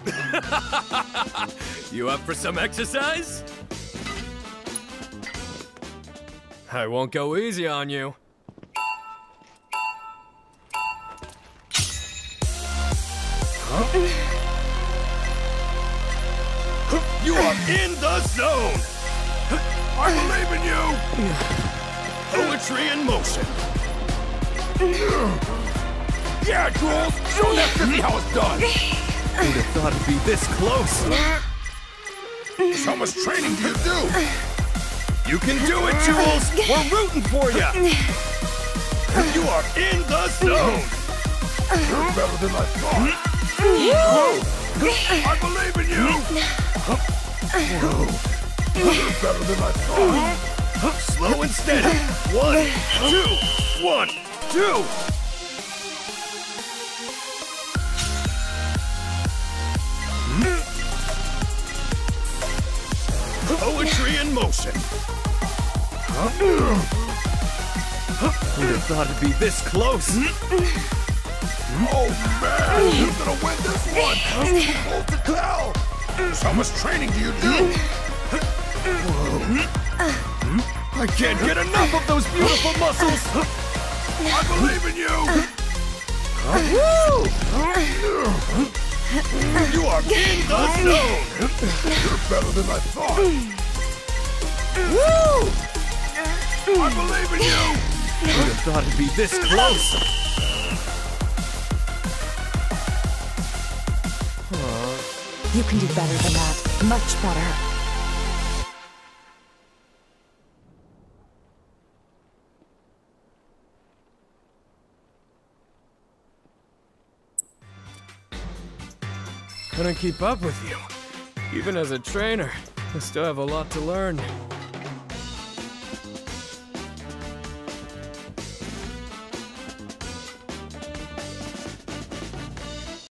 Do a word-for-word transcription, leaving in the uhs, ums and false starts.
You up for some exercise? I won't go easy on you. Huh? You are in the zone! I believe in you! Poetry in motion. Yeah, Jules! Show that fifty how it's done! Who'd have thought it'd be this close? How much training do you do? You can do it, Jules! We're rooting for you! You are in the zone! You're better than I thought! I believe in you! You're better than I thought! Slow and steady! One, two, one, two! Poetry in motion. Who'd have thought it'd be this close? Oh man, who's gonna win this one? Hold the tell. How much training do you do? I can't get enough of those beautiful muscles. I believe in you. You are in the zone! You're better than I thought! Woo! I believe in you! Who'd have thought it'd be this close? Aww. You can do better than that. Much better. Couldn't keep up with you. Even as a trainer, I still have a lot to learn.